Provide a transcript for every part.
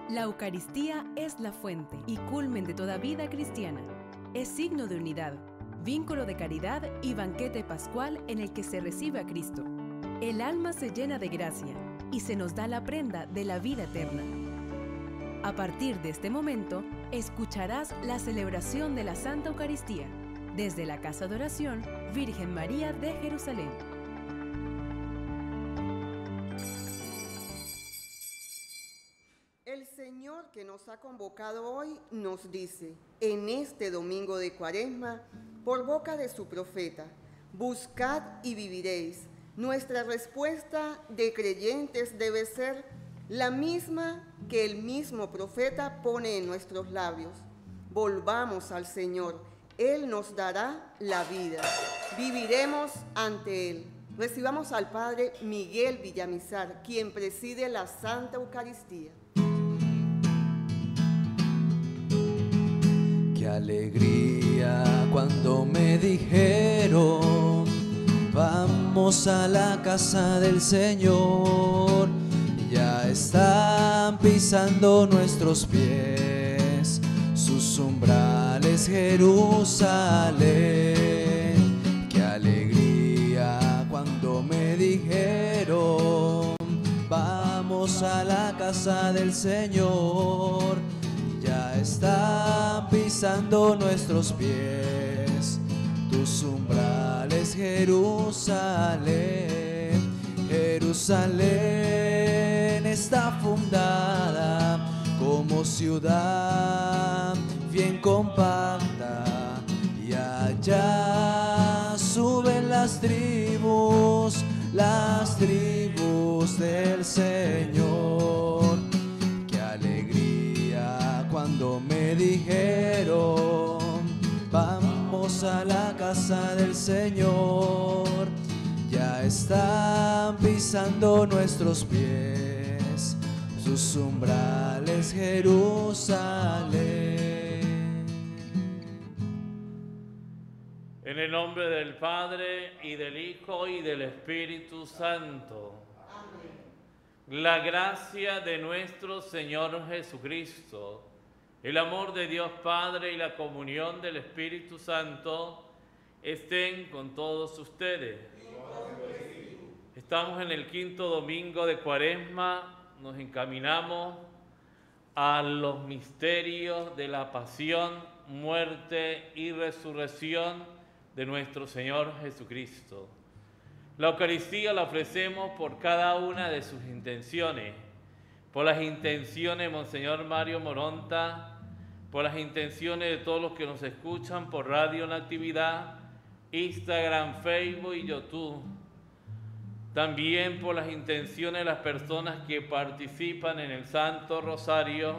La Eucaristía es la fuente y culmen de toda vida cristiana. Es signo de unidad, vínculo de caridad y banquete pascual en el que se recibe a Cristo. El alma se llena de gracia y se nos da la prenda de la vida eterna. A partir de este momento, escucharás la celebración de la Santa Eucaristía desde la Casa de Oración Virgen María de Jerusalén. El Señor que nos ha convocado hoy nos dice, en este domingo de Cuaresma, por boca de su profeta, buscad y viviréis. Nuestra respuesta de creyentes debe ser la misma que el mismo profeta pone en nuestros labios. Volvamos al Señor, Él nos dará la vida. Viviremos ante Él. Recibamos al Padre Miguel Villamizar, quien preside la Santa Eucaristía. Qué alegría cuando me dijeron, vamos a la casa del Señor. Ya están pisando nuestros pies, sus umbrales Jerusalén. Qué alegría cuando me dijeron, vamos a la casa del Señor. Ya están pisando nuestros pies, tus umbrales Jerusalén. Jerusalén está fundada como ciudad bien compacta, y allá suben las tribus del Señor. Qué alegría cuando me dijeron, vamos a la casa del Señor. Ya están pisando nuestros pies, sus umbrales Jerusalén. En el nombre del Padre, y del Hijo, y del Espíritu Santo. Amén. La gracia de nuestro Señor Jesucristo, el amor de Dios Padre y la comunión del Espíritu Santo estén con todos ustedes. Estamos en el quinto domingo de Cuaresma, nos encaminamos a los misterios de la pasión, muerte y resurrección de nuestro Señor Jesucristo. La Eucaristía la ofrecemos por cada una de sus intenciones, por las intenciones de Monseñor Mario Moronta, por las intenciones de todos los que nos escuchan por Radio Natividad, Instagram, Facebook y YouTube. También por las intenciones de las personas que participan en el Santo Rosario,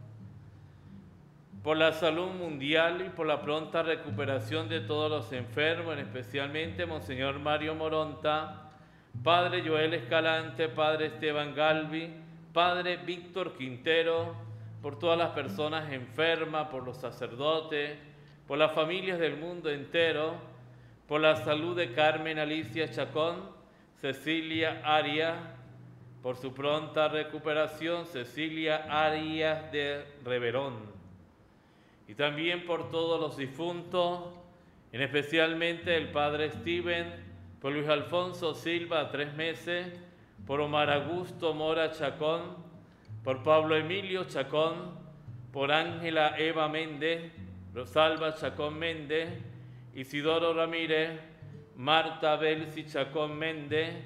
por la salud mundial y por la pronta recuperación de todos los enfermos, especialmente Monseñor Mario Moronta, Padre Joel Escalante, Padre Esteban Galvi, Padre Víctor Quintero, por todas las personas enfermas, por los sacerdotes, por las familias del mundo entero, por la salud de Carmen Alicia Chacón, Cecilia Arias, por su pronta recuperación, Cecilia Arias de Reverón, y también por todos los difuntos, en especialmente el Padre Steven, por Luis Alfonso Silva, 3 meses, por Omar Augusto Mora Chacón, por Pablo Emilio Chacón, por Ángela Eva Méndez, Rosalba Chacón Méndez, Isidoro Ramírez, Marta Belsi Chacón Méndez,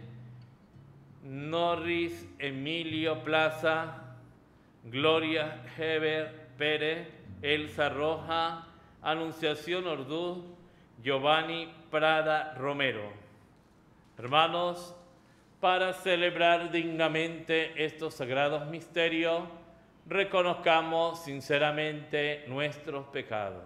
Norris Emilio Plaza, Gloria Heber Pérez, Elsa Roja, Anunciación Orduz, Giovanni Prada Romero. Hermanos, para celebrar dignamente estos sagrados misterios, reconozcamos sinceramente nuestros pecados.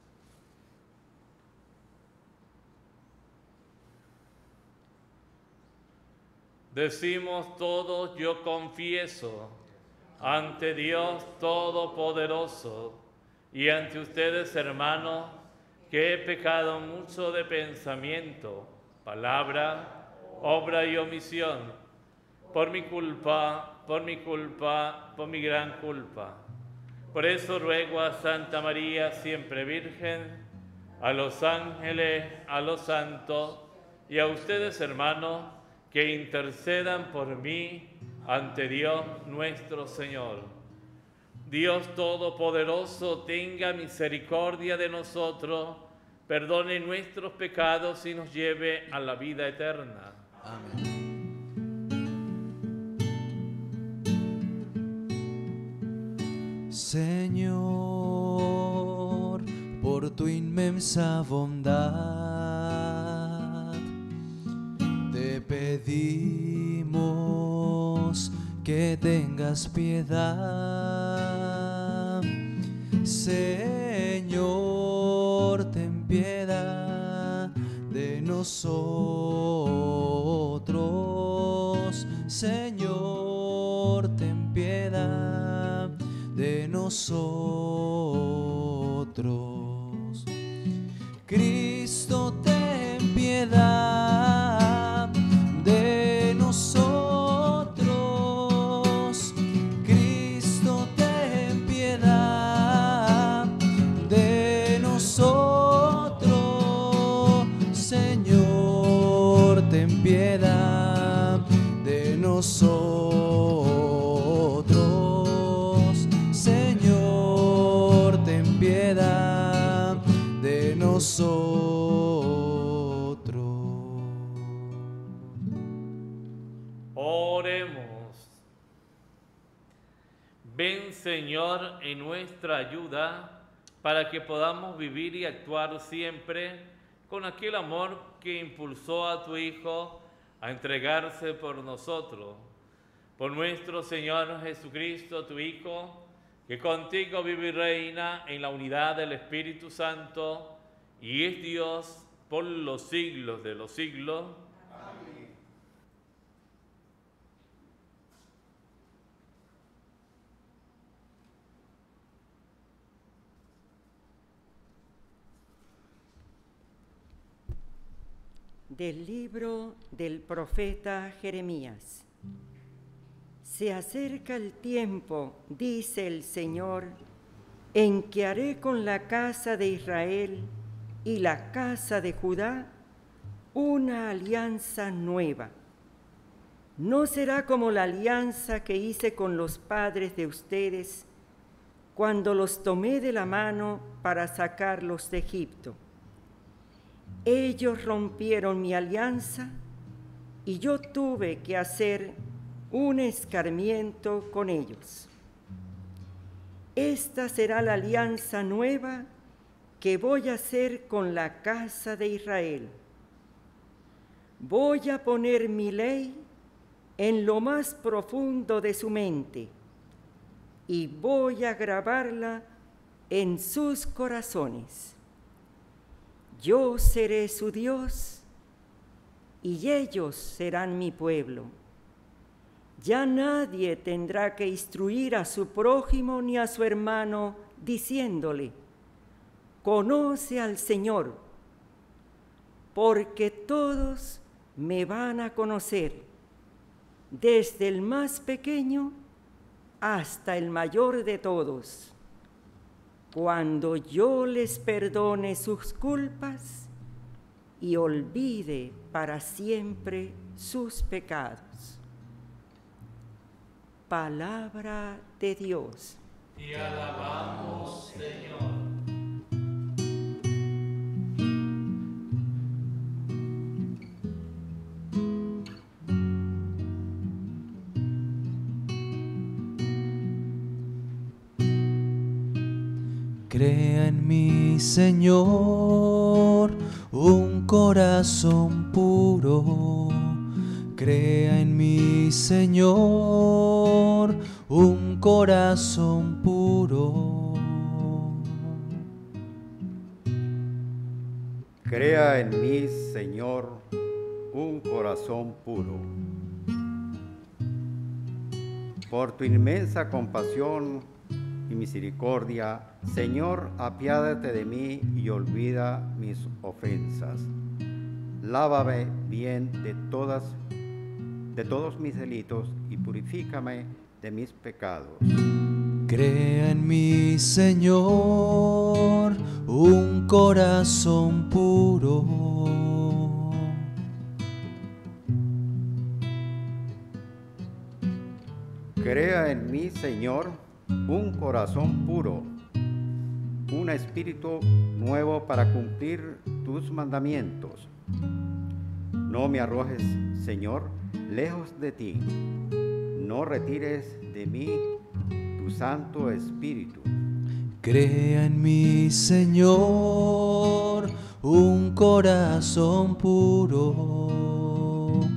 Decimos todos, yo confieso ante Dios Todopoderoso y ante ustedes, hermanos, que he pecado mucho de pensamiento, palabra, obra y omisión, por mi culpa, por mi gran culpa. Por eso ruego a Santa María, siempre Virgen, a los ángeles, a los santos y a ustedes, hermanos, que intercedan por mí ante Dios nuestro Señor. Dios Todopoderoso, tenga misericordia de nosotros, perdone nuestros pecados y nos lleve a la vida eterna. Amén. Señor, por tu inmensa bondad, te pedimos que tengas piedad. Señor, ten piedad de nosotros. Señor, ten piedad de nosotros. Cristo, ten piedad de nosotros. Cristo, ten piedad de nosotros. Señor, ten piedad de nosotros. Señor, ten piedad de nosotros. Oremos. Ven, Señor, en nuestra ayuda, para que podamos vivir y actuar siempre con aquel amor que impulsó a tu Hijo a entregarse por nosotros. Por nuestro Señor Jesucristo, tu Hijo, que contigo vive y reina en la unidad del Espíritu Santo, y es Dios por los siglos de los siglos. Amén. Del libro del profeta Jeremías. Se acerca el tiempo, dice el Señor, en que haré con la casa de Israel y la casa de Judá una alianza nueva. No será como la alianza que hice con los padres de ustedes cuando los tomé de la mano para sacarlos de Egipto. Ellos rompieron mi alianza y yo tuve que hacer un escarmiento con ellos. Esta será la alianza nueva que voy a hacer con la casa de Israel. Voy a poner mi ley en lo más profundo de su mente y voy a grabarla en sus corazones. Yo seré su Dios y ellos serán mi pueblo. Ya nadie tendrá que instruir a su prójimo ni a su hermano diciéndole: conoce al Señor, porque todos me van a conocer, desde el más pequeño hasta el mayor de todos, cuando yo les perdone sus culpas y olvide para siempre sus pecados. Palabra de Dios. Te alabamos, Señor. Crea en mí, Señor, un corazón puro. Crea en mí, Señor, un corazón puro. Crea en mí, Señor, un corazón puro. Por tu inmensa compasión y misericordia, Señor, apiádate de mí y olvida mis ofensas. Lávame bien de todas de todos mis delitos y purifícame de mis pecados. Crea en mí, Señor, un corazón puro. Crea en mí, Señor, un corazón puro, un espíritu nuevo para cumplir tus mandamientos. No me arrojes, Señor, lejos de ti. No retires de mí tu Santo Espíritu. Crea en mí, Señor, un corazón puro.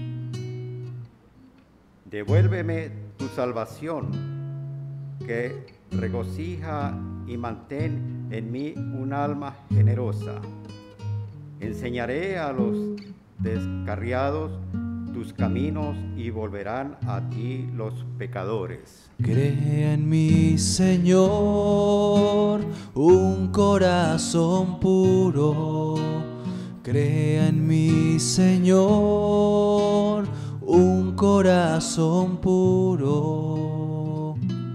Devuélveme tu salvación, que regocija y mantén en mí un alma generosa. Enseñaré a los descarriados tus caminos y volverán a ti los pecadores. Crea en mí, Señor, un corazón puro. Crea en mí, Señor, un corazón puro.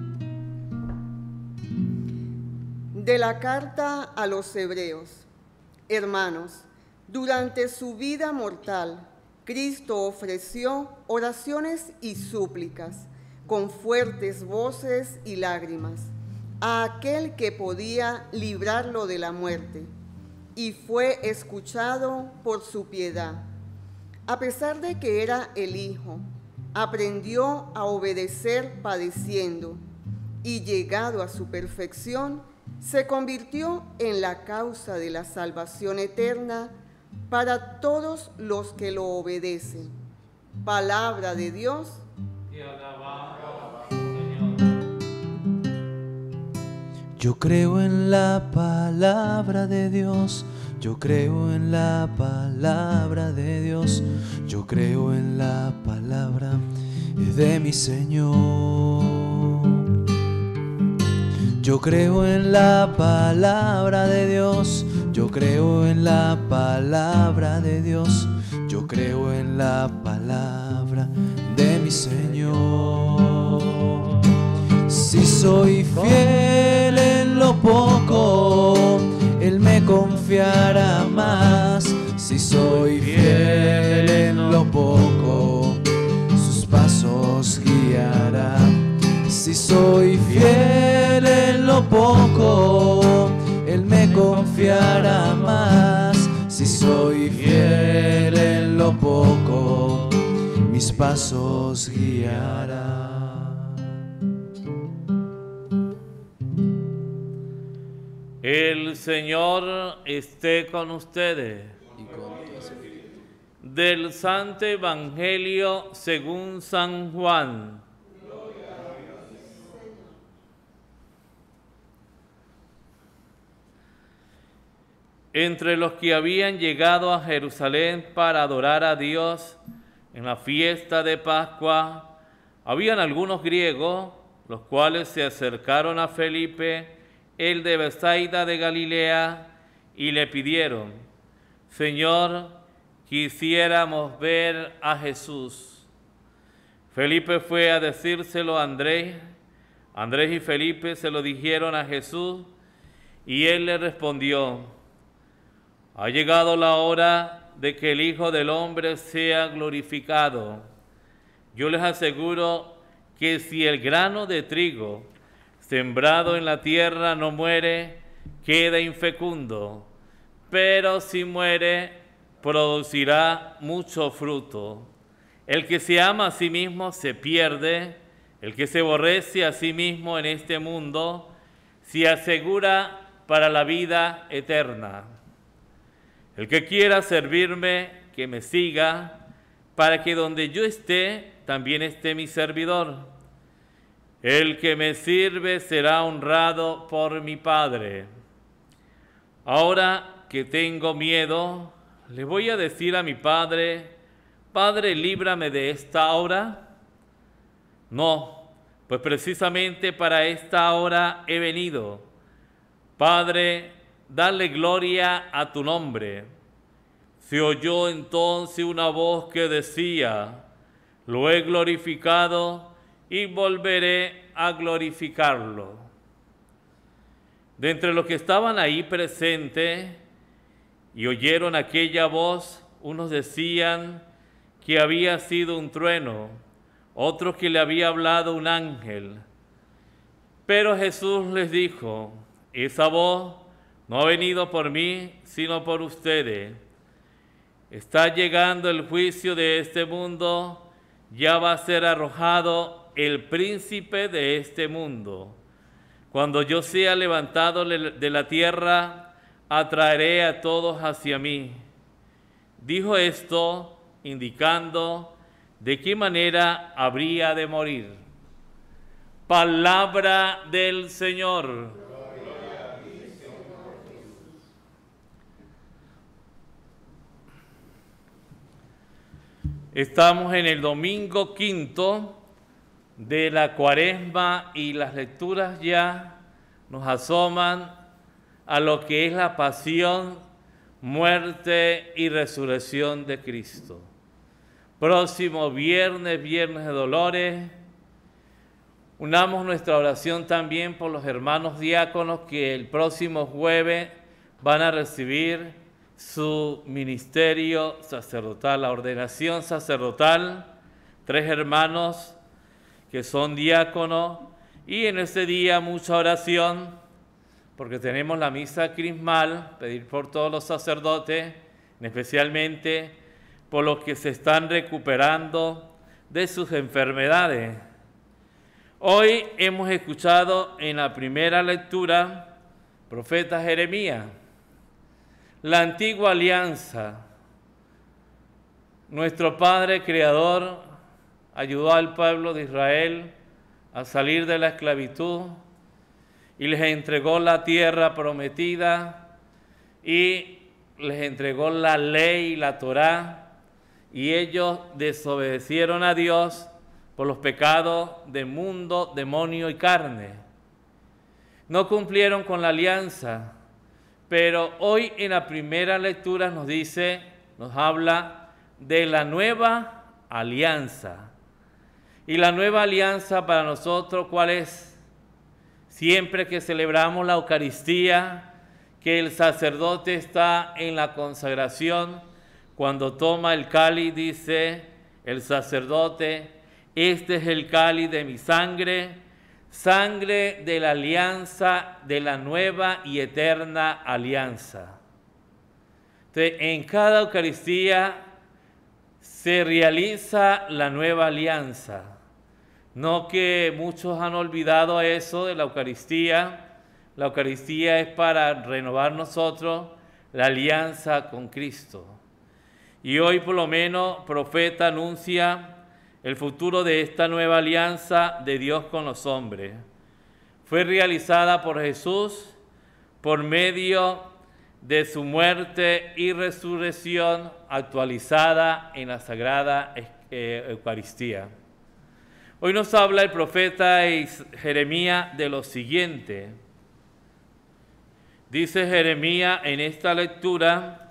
De la carta a los Hebreos. Hermanos, durante su vida mortal, Cristo ofreció oraciones y súplicas con fuertes voces y lágrimas a aquel que podía librarlo de la muerte, y fue escuchado por su piedad. A pesar de que era el Hijo, aprendió a obedecer padeciendo, y llegado a su perfección, se convirtió en la causa de la salvación eterna para todos los que lo obedecen. Palabra de Dios. Te alabamos, Señor. Yo creo en la palabra de Dios. Yo creo en la palabra de Dios. Yo creo en la palabra de mi Señor. Yo creo en la palabra de Dios. Yo creo en la palabra de Dios. Yo creo en la palabra de mi Señor. Si soy fiel en lo poco, Él me confiará más. Si soy fiel en lo poco, sus pasos guiará. Si soy fiel en lo poco, Él me confiará más. Si soy fiel en lo poco, mis pasos guiará. El Señor esté con ustedes. Del Santo Evangelio según San Juan. Entre los que habían llegado a Jerusalén para adorar a Dios en la fiesta de Pascua, habían algunos griegos, los cuales se acercaron a Felipe, el de Bethsaida de Galilea, y le pidieron: Señor, quisiéramos ver a Jesús. Felipe fue a decírselo a Andrés. Andrés y Felipe se lo dijeron a Jesús, y él le respondió: ha llegado la hora de que el Hijo del Hombre sea glorificado. Yo les aseguro que si el grano de trigo sembrado en la tierra no muere, queda infecundo, pero si muere, producirá mucho fruto. El que se ama a sí mismo se pierde, el que se aborrece a sí mismo en este mundo se asegura para la vida eterna. El que quiera servirme, que me siga, para que donde yo esté, también esté mi servidor. El que me sirve será honrado por mi Padre. Ahora que tengo miedo, le voy a decir a mi Padre: Padre, líbrame de esta hora. No, pues precisamente para esta hora he venido. Padre, dale gloria a tu nombre. Se oyó entonces una voz que decía: Lo he glorificado y volveré a glorificarlo. De entre los que estaban ahí presentes y oyeron aquella voz, unos decían que había sido un trueno, otros que le había hablado un ángel. Pero Jesús les dijo: esa voz no ha venido por mí, sino por ustedes. Está llegando el juicio de este mundo, ya va a ser arrojado el príncipe de este mundo. Cuando yo sea levantado de la tierra, atraeré a todos hacia mí. Dijo esto, indicando de qué manera habría de morir. Palabra del Señor. Estamos en el domingo quinto de la Cuaresma y las lecturas ya nos asoman a lo que es la pasión, muerte y resurrección de Cristo. Próximo viernes, viernes de dolores. Unamos nuestra oración también por los hermanos diáconos que el próximo jueves van a recibir su ministerio sacerdotal, la ordenación sacerdotal. 3 hermanos que son diáconos, y en ese día mucha oración, porque tenemos la misa crismal, pedir por todos los sacerdotes, especialmente por los que se están recuperando de sus enfermedades. Hoy hemos escuchado en la primera lectura, profeta Jeremías, la antigua alianza. Nuestro Padre Creador ayudó al pueblo de Israel a salir de la esclavitud y les entregó la tierra prometida y les entregó la ley, la Torá, y ellos desobedecieron a Dios por los pecados de mundo, demonio y carne. No cumplieron con la alianza, pero hoy en la primera lectura nos habla de la nueva alianza. Y la nueva alianza para nosotros, ¿cuál es? Siempre que celebramos la Eucaristía, que el sacerdote está en la consagración, cuando toma el cáliz, dice el sacerdote: este es el cáliz de mi sangre, sangre de la alianza, de la nueva y eterna alianza. Entonces, en cada Eucaristía se realiza la nueva alianza. No que muchos han olvidado eso de la Eucaristía. La Eucaristía es para renovar nosotros la alianza con Cristo. Y hoy por lo menos profeta anuncia el futuro de esta nueva alianza de Dios con los hombres. Fue realizada por Jesús por medio de su muerte y resurrección actualizada en la Sagrada Eucaristía. Hoy nos habla el profeta Jeremías de lo siguiente. Dice Jeremías en esta lectura: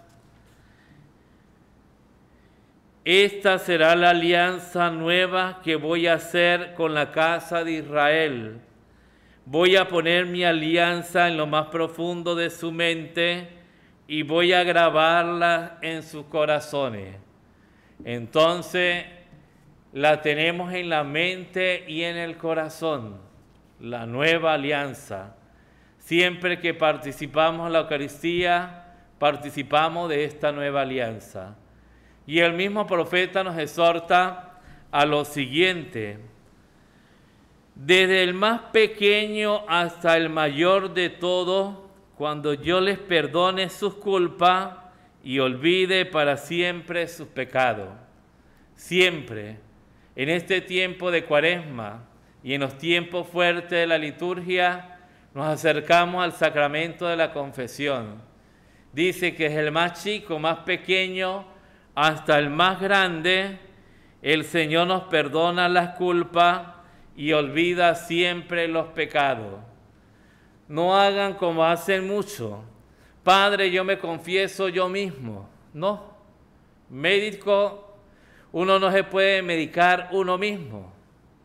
esta será la alianza nueva que voy a hacer con la casa de Israel. Voy a poner mi alianza en lo más profundo de su mente y voy a grabarla en sus corazones. Entonces la tenemos en la mente y en el corazón, la nueva alianza. Siempre que participamos en la Eucaristía, participamos de esta nueva alianza. Y el mismo profeta nos exhorta a lo siguiente: desde el más pequeño hasta el mayor de todos, cuando yo les perdone sus culpas y olvide para siempre sus pecados. Siempre, en este tiempo de Cuaresma y en los tiempos fuertes de la liturgia, nos acercamos al sacramento de la confesión. Dice que es el más chico, más pequeño, hasta el más grande, el Señor nos perdona las culpas y olvida siempre los pecados. No hagan como hacen muchos. Padre, yo me confieso yo mismo. No. Médico, Uno no se puede medicar uno mismo.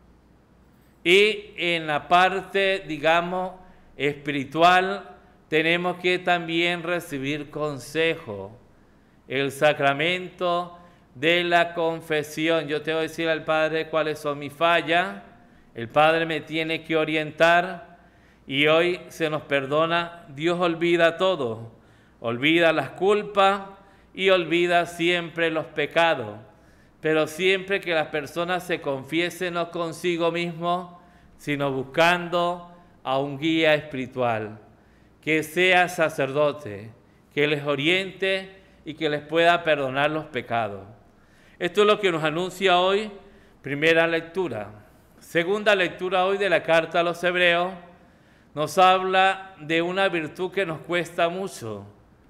Y en la parte, digamos, espiritual, tenemos que también recibir consejo. El sacramento de la confesión. Yo tengo que decir al Padre cuáles son mis fallas. El Padre me tiene que orientar y hoy se nos perdona. Dios olvida todo. Olvida las culpas y olvida siempre los pecados. Pero siempre que las personas se confiesen no consigo mismo, sino buscando a un guía espiritual, que sea sacerdote, que les oriente y que les pueda perdonar los pecados. Esto es lo que nos anuncia hoy, primera lectura. Segunda lectura hoy de la carta a los Hebreos, nos habla de una virtud que nos cuesta mucho,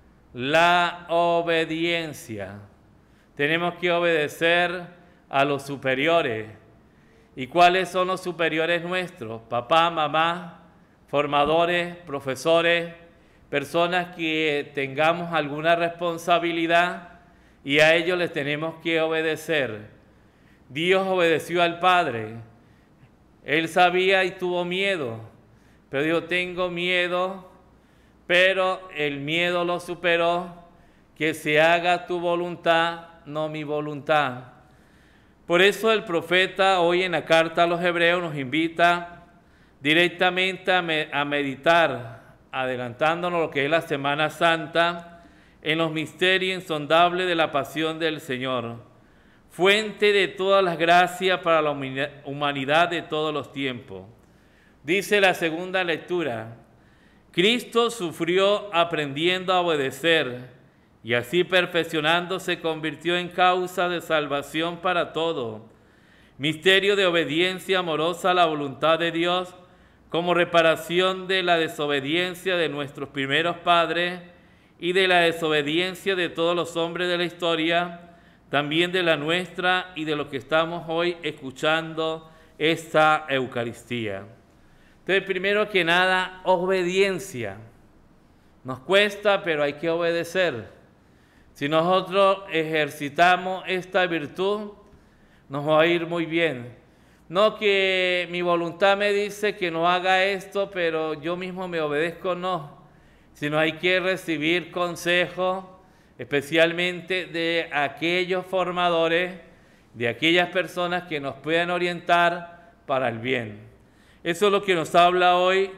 la obediencia. Tenemos que obedecer a los superiores. ¿Y cuáles son los superiores nuestros? Papá, mamá, formadores, profesores, personas que tengamos alguna responsabilidad y a ellos les tenemos que obedecer. Dios obedeció al Padre. Él sabía y tuvo miedo, pero dijo, tengo miedo, pero el miedo lo superó, que se haga tu voluntad, no mi voluntad. Por eso el profeta hoy en la carta a los Hebreos nos invita directamente a meditar, adelantándonos lo que es la Semana Santa, en los misterios insondables de la pasión del Señor, fuente de todas las gracias para la humanidad de todos los tiempos. Dice la segunda lectura, Cristo sufrió aprendiendo a obedecer, y así perfeccionando se convirtió en causa de salvación para todo. Misterio de obediencia amorosa a la voluntad de Dios, como reparación de la desobediencia de nuestros primeros padres y de la desobediencia de todos los hombres de la historia, también de la nuestra y de los que estamos hoy escuchando esta Eucaristía. Entonces, primero que nada, obediencia. Nos cuesta, pero hay que obedecer. Si nosotros ejercitamos esta virtud, nos va a ir muy bien. No que mi voluntad me dice que no haga esto, pero yo mismo me obedezco, no. Sino hay que recibir consejo, especialmente de aquellos formadores, de aquellas personas que nos puedan orientar para el bien. Eso es lo que nos habla hoy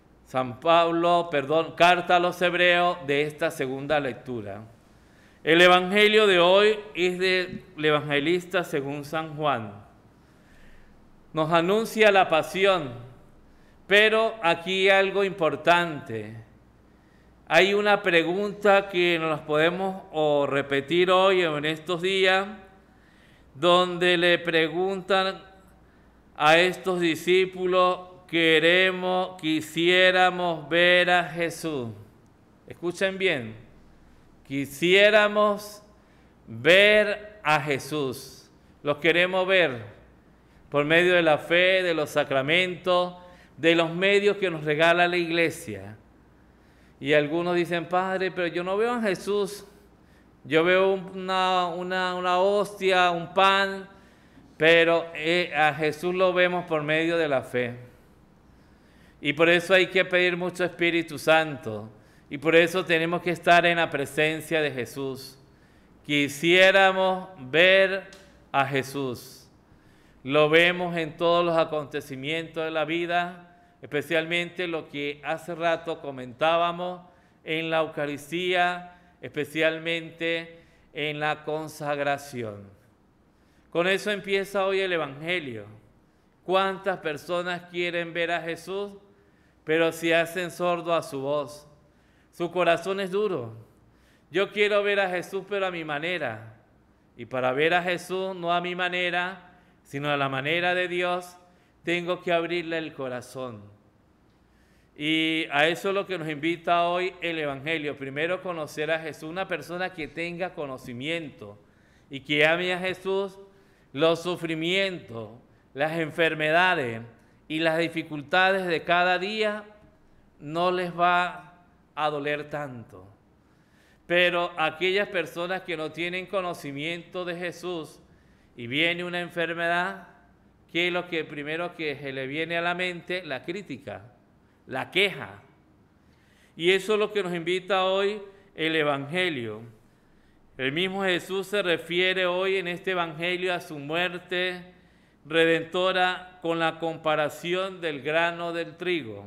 carta a los Hebreos de esta segunda lectura. El Evangelio de hoy es del evangelista según San Juan. Nos anuncia la pasión, pero aquí hay algo importante. Hay una pregunta que nos podemos repetir hoy en estos días, donde le preguntan a estos discípulos, quisiéramos ver a Jesús. Escuchen bien. Quisiéramos ver a Jesús. Los queremos ver por medio de la fe, de los sacramentos, de los medios que nos regala la Iglesia. Y algunos dicen, Padre, pero yo no veo a Jesús. Yo veo una hostia, un pan, pero a Jesús lo vemos por medio de la fe. Y por eso hay que pedir mucho Espíritu Santo. Y por eso tenemos que estar en la presencia de Jesús. Quisiéramos ver a Jesús. Lo vemos en todos los acontecimientos de la vida, especialmente lo que hace rato comentábamos en la Eucaristía, especialmente en la consagración. Con eso empieza hoy el Evangelio. ¿Cuántas personas quieren ver a Jesús, pero se hacen sordos a su voz? Su corazón es duro. Yo quiero ver a Jesús, pero a mi manera. Y para ver a Jesús, no a mi manera, sino a la manera de Dios, tengo que abrirle el corazón. Y a eso es lo que nos invita hoy el Evangelio. Primero, conocer a Jesús, una persona que tenga conocimiento y que ame a Jesús. Los sufrimientos, las enfermedades y las dificultades de cada día no les va a doler tanto. Pero aquellas personas que no tienen conocimiento de Jesús y viene una enfermedad, ¿qué es lo que primero que se le viene a la mente? La crítica, la queja. Y eso es lo que nos invita hoy el Evangelio. El mismo Jesús se refiere hoy en este Evangelio a su muerte redentora con la comparación del grano del trigo,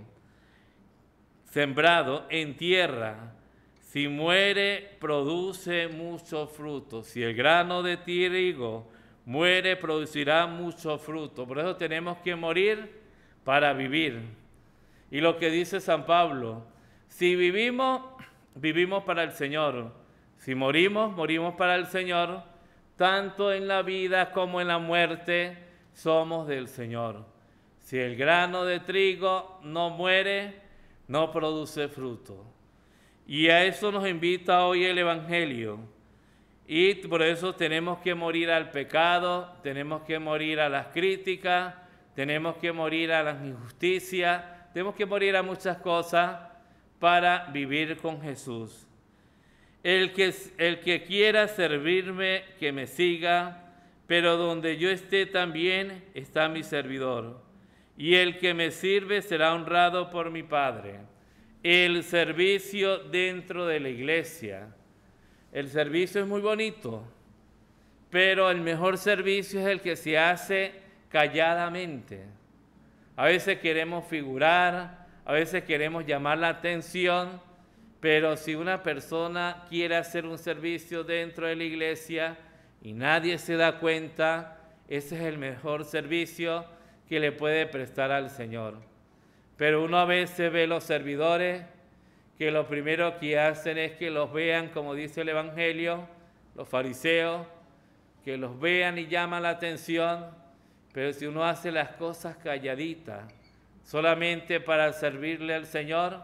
sembrado en tierra. Si muere, produce mucho fruto. Si el grano de trigo muere, producirá mucho fruto. Por eso tenemos que morir para vivir. Y lo que dice San Pablo, si vivimos, vivimos para el Señor. Si morimos, morimos para el Señor. Tanto en la vida como en la muerte somos del Señor. Si el grano de trigo no muere, no produce fruto. Y a eso nos invita hoy el Evangelio. Y por eso tenemos que morir al pecado, tenemos que morir a las críticas, tenemos que morir a las injusticias, tenemos que morir a muchas cosas para vivir con Jesús. El que quiera servirme, que me siga, pero donde yo esté también está mi servidor. Y el que me sirve será honrado por mi Padre. El servicio dentro de la iglesia. El servicio es muy bonito, pero el mejor servicio es el que se hace calladamente. A veces queremos figurar, a veces queremos llamar la atención, pero si una persona quiere hacer un servicio dentro de la iglesia y nadie se da cuenta, ese es el mejor servicio que le puede prestar al Señor. Pero uno a veces ve los servidores que lo primero que hacen es que los vean, como dice el Evangelio, los fariseos, que los vean y llaman la atención, pero si uno hace las cosas calladitas, solamente para servirle al Señor,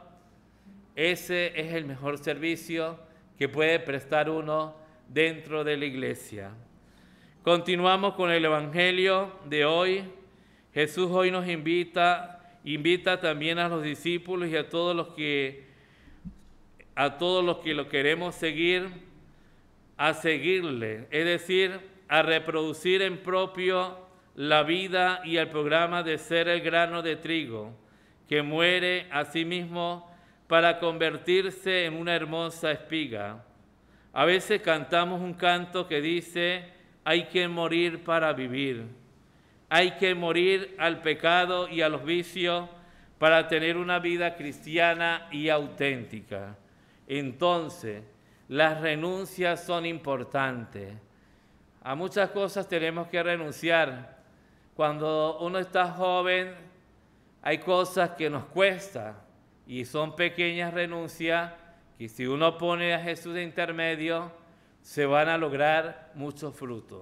ese es el mejor servicio que puede prestar uno dentro de la iglesia. Continuamos con el Evangelio de hoy. Jesús hoy nos invita también a los discípulos y a todos los que lo queremos seguir, a seguirle, es decir, a reproducir en propio la vida y el programa de ser el grano de trigo, que muere a sí mismo para convertirse en una hermosa espiga. A veces cantamos un canto que dice, hay que morir para vivir. Hay que morir al pecado y a los vicios para tener una vida cristiana y auténtica. Entonces, las renuncias son importantes. A muchas cosas tenemos que renunciar. Cuando uno está joven, hay cosas que nos cuestan y son pequeñas renuncias que si uno pone a Jesús de intermedio, se van a lograr muchos frutos.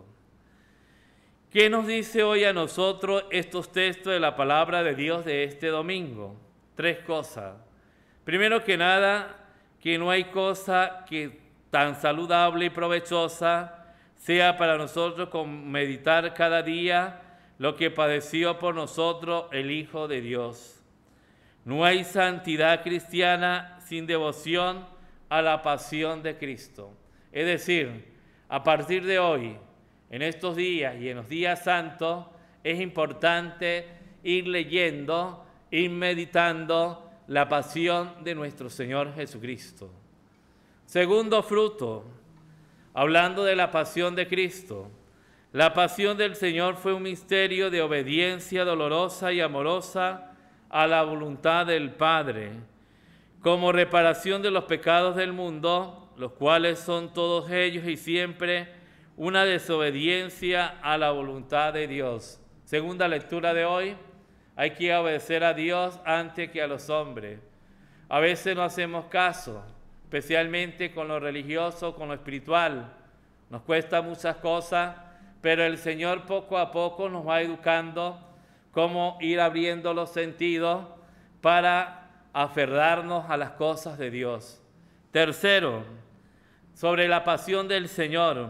¿Qué nos dice hoy a nosotros estos textos de la palabra de Dios de este domingo? 3 cosas. Primero que nada, que no hay cosa que tan saludable y provechosa sea para nosotros como meditar cada día lo que padeció por nosotros el Hijo de Dios. No hay santidad cristiana sin devoción a la pasión de Cristo. Es decir, a partir de hoy, en estos días y en los días santos, es importante ir leyendo, ir meditando la pasión de nuestro Señor Jesucristo. Segundo fruto, hablando de la pasión de Cristo. La pasión del Señor fue un misterio de obediencia dolorosa y amorosa a la voluntad del Padre, como reparación de los pecados del mundo, los cuales son todos ellos y siempre una desobediencia a la voluntad de Dios. Segunda lectura de hoy, hay que obedecer a Dios antes que a los hombres. A veces no hacemos caso, especialmente con lo religioso, con lo espiritual. Nos cuesta muchas cosas, pero el Señor poco a poco nos va educando cómo ir abriendo los sentidos para aferrarnos a las cosas de Dios. Tercero, sobre la pasión del Señor,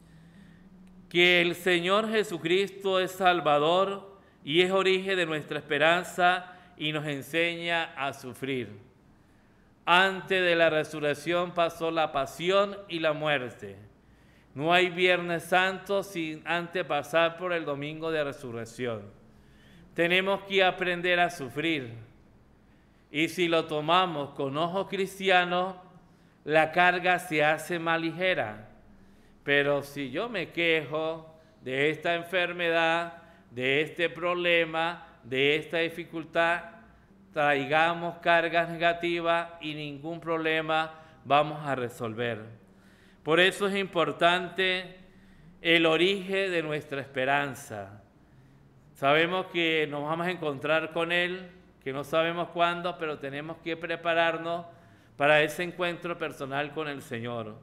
que el Señor Jesucristo es Salvador y es origen de nuestra esperanza y nos enseña a sufrir. Antes de la resurrección pasó la pasión y la muerte. No hay Viernes Santo sin antes pasar por el Domingo de Resurrección. Tenemos que aprender a sufrir. Y si lo tomamos con ojos cristianos, la carga se hace más ligera. Pero si yo me quejo de esta enfermedad, de este problema, de esta dificultad, traigamos cargas negativas y ningún problema vamos a resolver. Por eso es importante el origen de nuestra esperanza. Sabemos que nos vamos a encontrar con Él, que no sabemos cuándo, pero tenemos que prepararnos para ese encuentro personal con el Señor.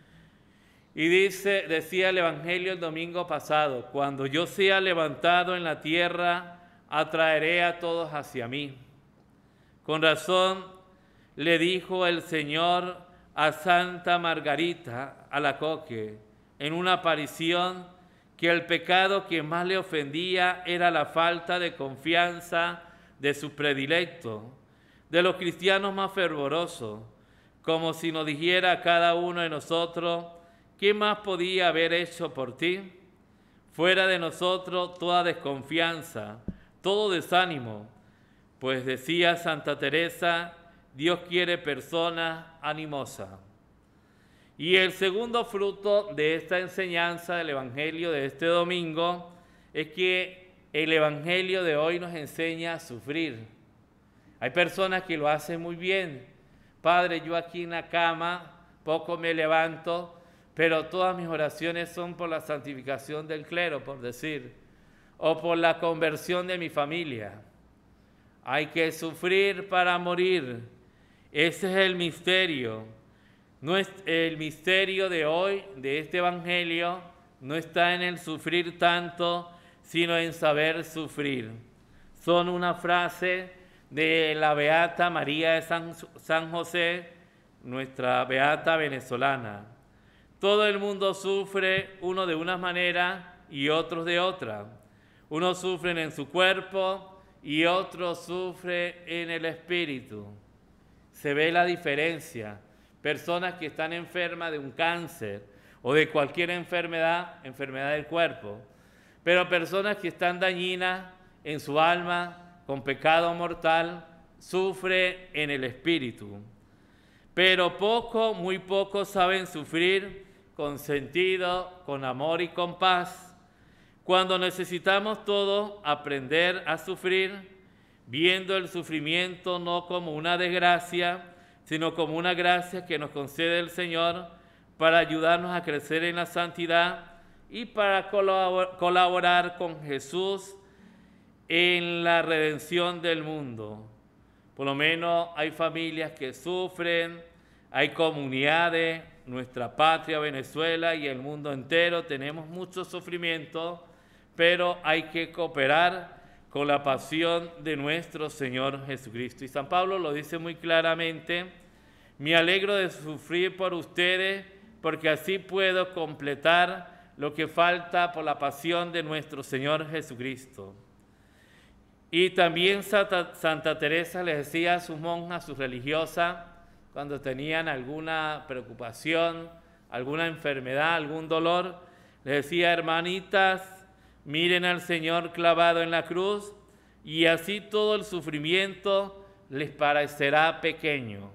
Y decía el Evangelio el domingo pasado, cuando yo sea levantado en la tierra, atraeré a todos hacia mí. Con razón le dijo el Señor a Santa Margarita Alacoque en una aparición que el pecado que más le ofendía era la falta de confianza de su predilecto, de los cristianos más fervorosos, como si nos dijera a cada uno de nosotros: ¿qué más podía haber hecho por ti? Fuera de nosotros toda desconfianza, todo desánimo, pues decía Santa Teresa, Dios quiere personas animosas. Y el segundo fruto de esta enseñanza del Evangelio de este domingo es que el Evangelio de hoy nos enseña a sufrir. Hay personas que lo hacen muy bien. Padre, yo aquí en la cama, poco me levanto, pero todas mis oraciones son por la santificación del clero, por decir, o por la conversión de mi familia. Hay que sufrir para morir. Ese es el misterio. El misterio de hoy, de este Evangelio, no está en el sufrir tanto, sino en saber sufrir. Son una frase de la Beata María de San José, nuestra Beata venezolana. Todo el mundo sufre, uno de una manera y otros de otra. Unos sufren en su cuerpo y otros sufren en el espíritu. Se ve la diferencia. Personas que están enfermas de un cáncer o de cualquier enfermedad del cuerpo, pero personas que están dañinas en su alma, con pecado mortal, sufren en el espíritu. Pero muy pocos saben sufrir con sentido, con amor y con paz. Cuando necesitamos todos aprender a sufrir, viendo el sufrimiento no como una desgracia, sino como una gracia que nos concede el Señor para ayudarnos a crecer en la santidad y para colaborar con Jesús en la redención del mundo. Por lo menos hay familias que sufren, hay comunidades, nuestra patria Venezuela y el mundo entero tenemos mucho sufrimiento, pero hay que cooperar con la pasión de nuestro Señor Jesucristo. Y San Pablo lo dice muy claramente: me alegro de sufrir por ustedes, porque así puedo completar lo que falta por la pasión de nuestro Señor Jesucristo. Y también Santa Teresa les decía a sus monjas, sus religiosas, cuando tenían alguna preocupación, alguna enfermedad, algún dolor, les decía: hermanitas, miren al Señor clavado en la cruz y así todo el sufrimiento les parecerá pequeño.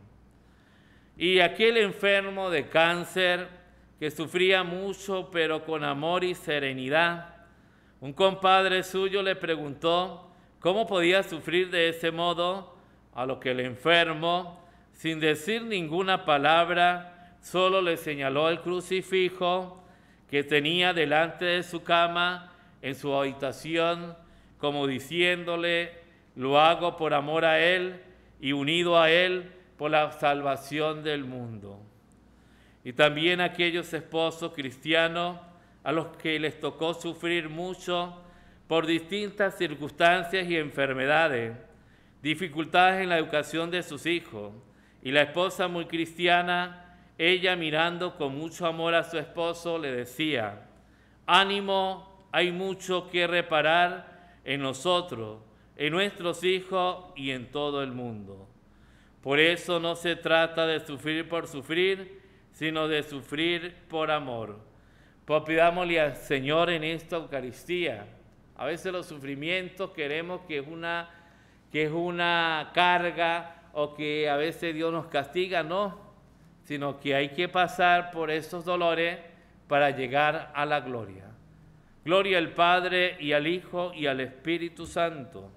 Y aquel enfermo de cáncer que sufría mucho pero con amor y serenidad, un compadre suyo le preguntó cómo podía sufrir de ese modo, a lo que el enfermo, sin decir ninguna palabra, solo le señaló el crucifijo que tenía delante de su cama en su habitación, como diciéndole: lo hago por amor a Él y unido a Él por la salvación del mundo. Y también aquellos esposos cristianos a los que les tocó sufrir mucho por distintas circunstancias y enfermedades, dificultades en la educación de sus hijos, y la esposa muy cristiana, ella mirando con mucho amor a su esposo, le decía: ánimo, hay mucho que reparar en nosotros, en nuestros hijos y en todo el mundo. Por eso no se trata de sufrir por sufrir, sino de sufrir por amor. Pues pidámosle al Señor en esta Eucaristía. A veces los sufrimientos queremos que es una carga o que a veces Dios nos castiga, no, sino que hay que pasar por esos dolores para llegar a la gloria. Gloria al Padre y al Hijo y al Espíritu Santo.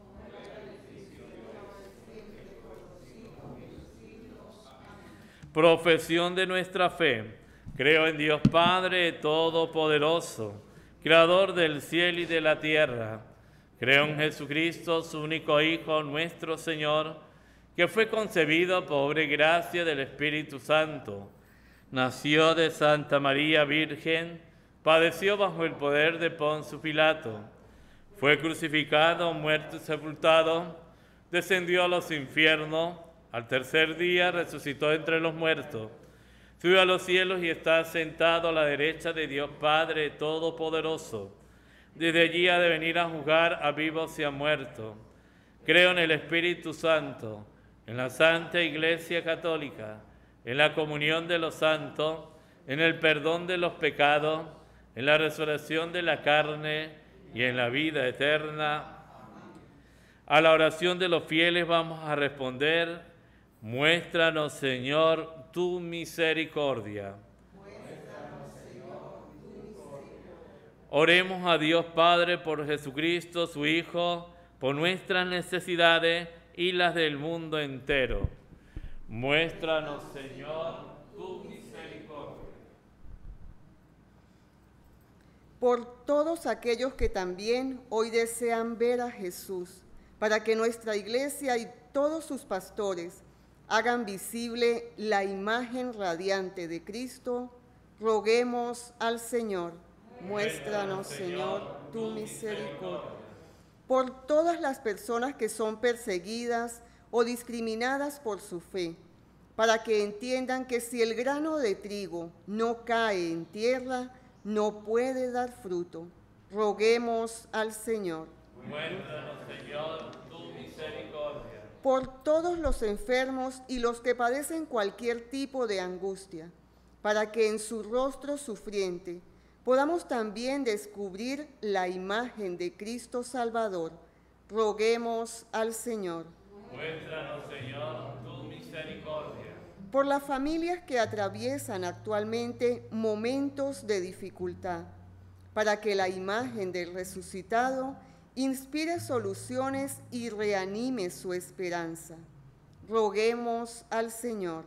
Profesión de nuestra fe. Creo en Dios Padre Todopoderoso, Creador del cielo y de la tierra. Creo en Jesucristo, su único Hijo, nuestro Señor, que fue concebido por obra y gracia del Espíritu Santo. Nació de Santa María Virgen, padeció bajo el poder de Poncio Pilato. Fue crucificado, muerto y sepultado, descendió a los infiernos, al tercer día resucitó entre los muertos, subió a los cielos y está sentado a la derecha de Dios Padre Todopoderoso. Desde allí ha de venir a juzgar a vivos y a muertos. Creo en el Espíritu Santo, en la Santa Iglesia Católica, en la comunión de los santos, en el perdón de los pecados, en la resurrección de la carne y en la vida eterna. A la oración de los fieles vamos a responder: muéstranos, Señor, tu misericordia. Muéstranos, Señor, tu misericordia. Oremos a Dios Padre por Jesucristo, su Hijo, por nuestras necesidades y las del mundo entero. Muéstranos, Señor, tu misericordia. Por todos aquellos que también hoy desean ver a Jesús, para que nuestra Iglesia y todos sus pastores hagan visible la imagen radiante de Cristo, roguemos al Señor. Muéstranos, Señor, tu misericordia. Por todas las personas que son perseguidas o discriminadas por su fe, para que entiendan que si el grano de trigo no cae en tierra, no puede dar fruto. Roguemos al Señor. Muéstranos, Señor, tu misericordia. Por todos los enfermos y los que padecen cualquier tipo de angustia, para que en su rostro sufriente podamos también descubrir la imagen de Cristo Salvador. Roguemos al Señor. Muéstranos, Señor, tu misericordia. Por las familias que atraviesan actualmente momentos de dificultad, para que la imagen del resucitado inspire soluciones y reanime su esperanza. Roguemos al Señor.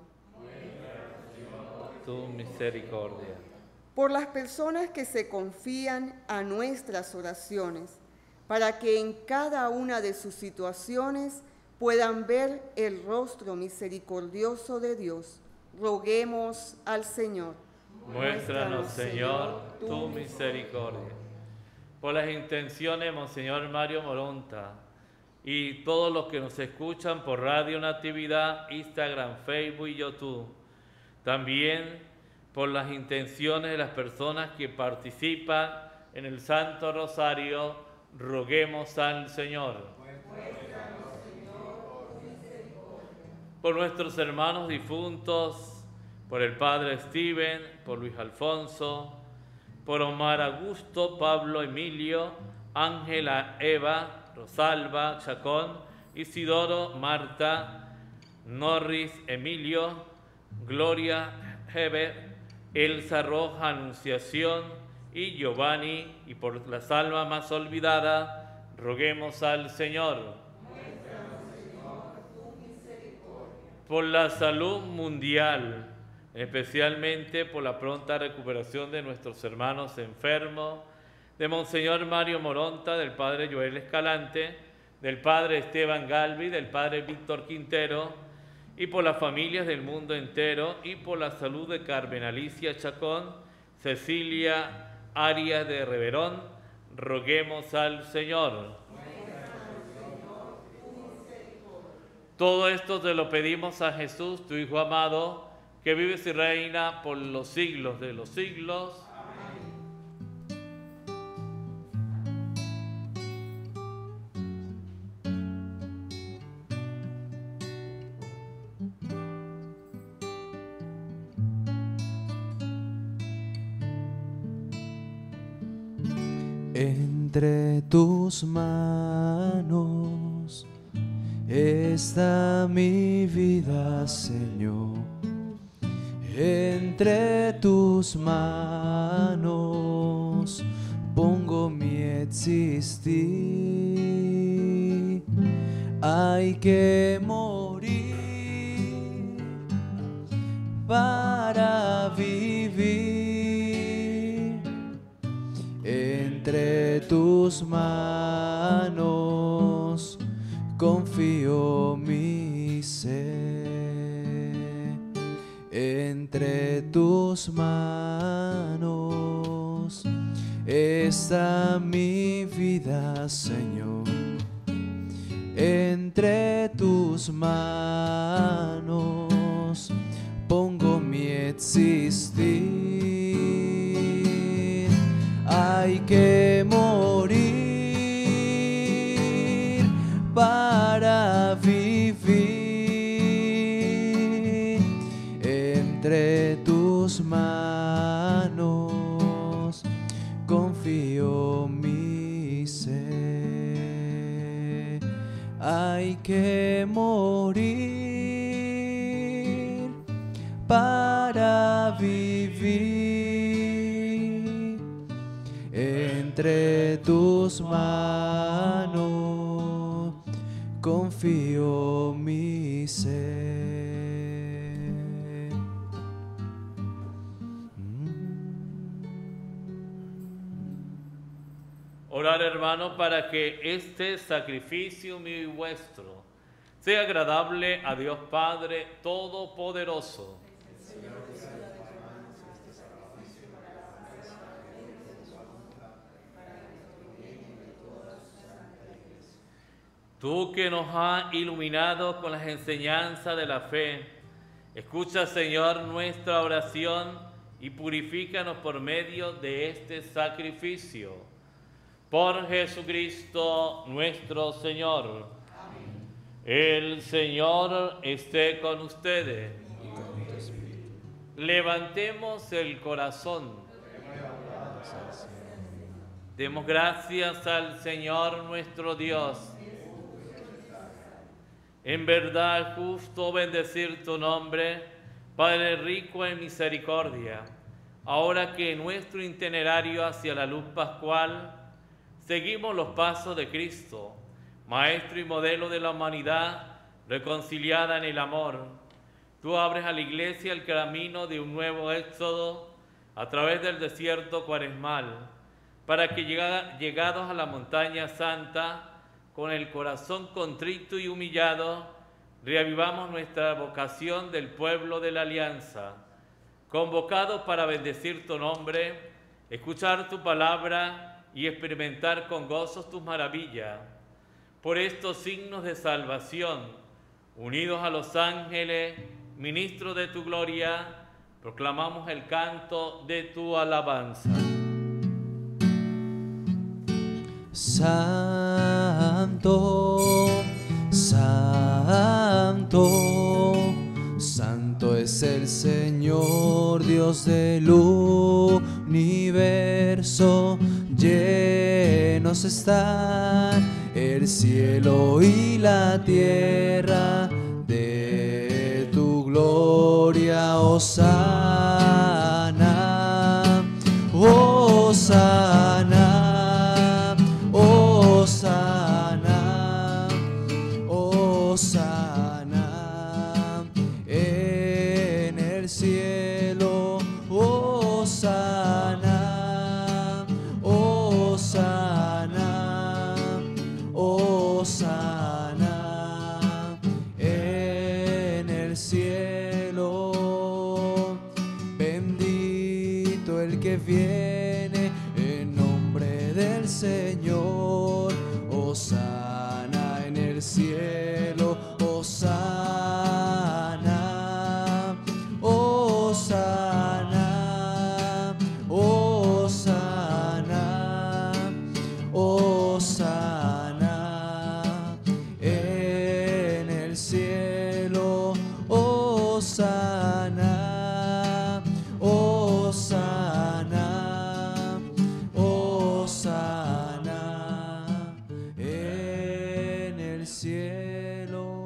Tu misericordia. Por las personas que se confían a nuestras oraciones, para que en cada una de sus situaciones puedan ver el rostro misericordioso de Dios. Roguemos al Señor. Muéstranos, Señor, tu misericordia. Por las intenciones de Monseñor Mario Moronta y todos los que nos escuchan por Radio Natividad, Instagram, Facebook y YouTube. También por las intenciones de las personas que participan en el Santo Rosario, roguemos al Señor. Por nuestros hermanos difuntos, por el Padre Steven, por Luis Alfonso, por Omar Augusto, Pablo Emilio, Ángela Eva, Rosalba Chacón, Isidoro, Marta, Norris Emilio, Gloria Heber, Elsa Roja Anunciación y Giovanni, y por las almas más olvidadas, roguemos al Señor. Por la salud mundial, especialmente por la pronta recuperación de nuestros hermanos enfermos, de Monseñor Mario Moronta, del Padre Joel Escalante, del Padre Esteban Galvi, del Padre Víctor Quintero, y por las familias del mundo entero, y por la salud de Carmen Alicia Chacón, Cecilia Arias de Reverón, roguemos al Señor. Todo esto te lo pedimos a Jesús, tu Hijo amado, que vives y reina por los siglos de los siglos. Entre tus manos está mi vida, Señor. Entre tus manos pongo mi existir. Hay que morir para vivir. Entre tus manos confío mi ser. Entre tus manos está mi vida, Señor. Entre tus manos pongo mi existir. Hay que morir para vivir. Entre tus manos confío mi ser. Hay que morir para vivir. Entre tus manos confío mi ser. Orar, hermano, para que este sacrificio mío y vuestro sea agradable a Dios Padre Todopoderoso. Tú que nos has iluminado con las enseñanzas de la fe, escucha, Señor, nuestra oración y purifícanos por medio de este sacrificio. Por Jesucristo nuestro Señor. Amén. El Señor esté con ustedes. Levantemos el corazón. Demos gracias al Señor nuestro Dios. En verdad es justo bendecir tu nombre, Padre rico en misericordia, ahora que en nuestro itinerario hacia la luz pascual seguimos los pasos de Cristo, Maestro y modelo de la humanidad reconciliada en el amor. Tú abres a la Iglesia el camino de un nuevo éxodo a través del desierto cuaresmal, para que llegados a la montaña santa, con el corazón contrito y humillado, reavivamos nuestra vocación del pueblo de la alianza, convocados para bendecir tu nombre, escuchar tu palabra y experimentar con gozos tus maravillas. Por estos signos de salvación, unidos a los ángeles, ministros de tu gloria, proclamamos el canto de tu alabanza. Santo, santo, santo es el Señor, Dios del universo. Llenos están el cielo y la tierra de tu gloria. Hosana, hosana, hosana, hosana en el cielo. Hosana, hosana, hosana en el cielo. Bendito el que viene en nombre del Señor. Hosana en el cielo. Hosana, hosana, hosana, hosana en el cielo. Hosana, hosana, hosana cielo.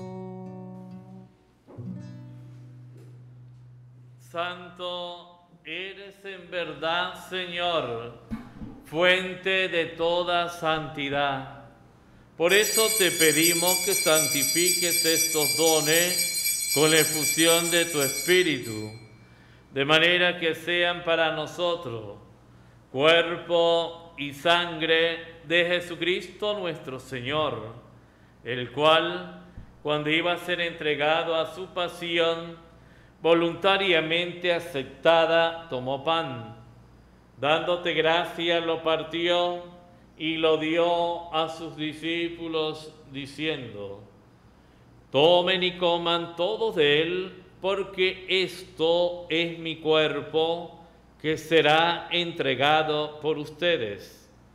Santo eres en verdad, Señor, fuente de toda santidad. Por eso te pedimos que santifiques estos dones con la efusión de tu Espíritu, de manera que sean para nosotros cuerpo y sangre de Jesucristo nuestro Señor, el cual, cuando iba a ser entregado a su pasión, voluntariamente aceptada, tomó pan, dándote gracias, lo partió y lo dio a sus discípulos, diciendo: tomen y coman todos de él, porque esto es mi cuerpo, que será entregado por ustedes.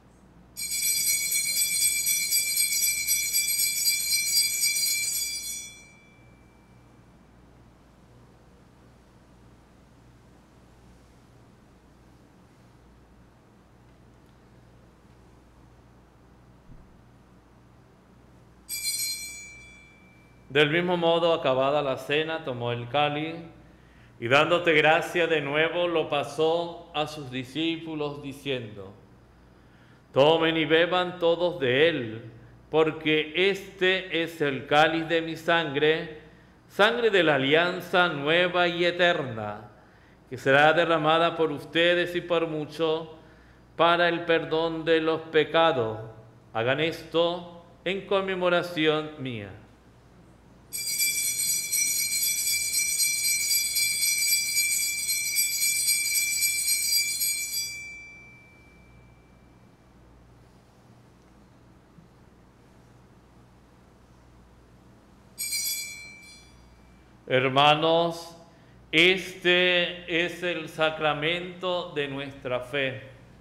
Del mismo modo, acabada la cena, tomó el cáliz y dándote gracia de nuevo, lo pasó a sus discípulos diciendo: tomen y beban todos de él, porque este es el cáliz de mi sangre, sangre de la alianza nueva y eterna, que será derramada por ustedes y por muchos para el perdón de los pecados. Hagan esto en conmemoración mía. Hermanos, este es el sacramento de nuestra fe.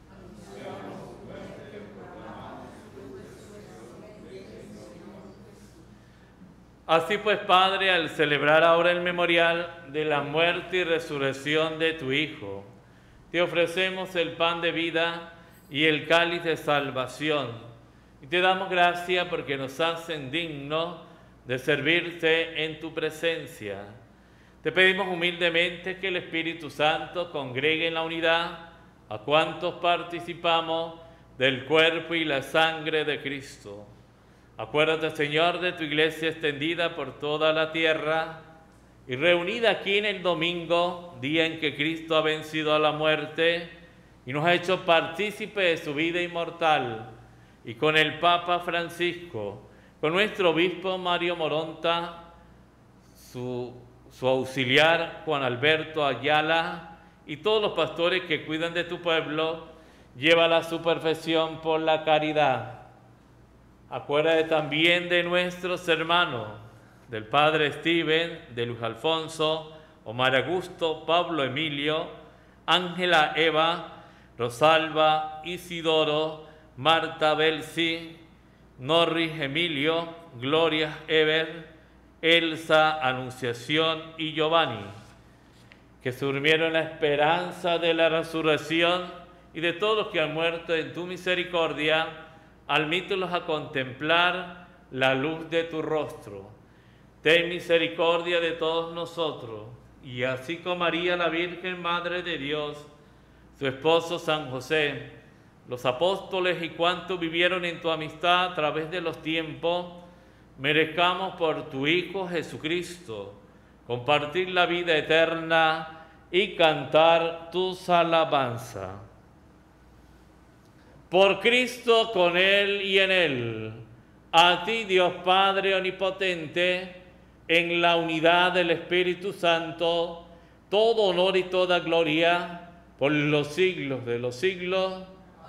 Así pues, Padre, al celebrar ahora el memorial de la muerte y resurrección de tu Hijo, te ofrecemos el pan de vida y el cáliz de salvación. Y te damos gracias porque nos hacen dignos de servirte en tu presencia. Te pedimos humildemente que el Espíritu Santo congregue en la unidad a cuantos participamos del cuerpo y la sangre de Cristo. Acuérdate, Señor, de tu iglesia extendida por toda la tierra y reunida aquí en el domingo, día en que Cristo ha vencido a la muerte y nos ha hecho partícipe de su vida inmortal, y con el Papa Francisco, con nuestro obispo Mario Moronta, su auxiliar Juan Alberto Ayala y todos los pastores que cuidan de tu pueblo, llévala a su perfección por la caridad. Acuérdate también de nuestros hermanos, del Padre Steven, de Luis Alfonso, Omar Augusto, Pablo Emilio, Ángela Eva, Rosalba, Isidoro, Marta Belsi, Norris Emilio, Gloria Ever, Elsa, Anunciación y Giovanni, que se durmieron en la esperanza de la resurrección, y de todos los que han muerto en tu misericordia, admítelos a contemplar la luz de tu rostro. Ten misericordia de todos nosotros, y así como María, la Virgen Madre de Dios, su esposo San José, los apóstoles y cuantos vivieron en tu amistad a través de los tiempos, merezcamos por tu Hijo Jesucristo compartir la vida eterna y cantar tus alabanzas. Por Cristo, con Él y en Él, a ti, Dios Padre Omnipotente, en la unidad del Espíritu Santo, todo honor y toda gloria por los siglos de los siglos.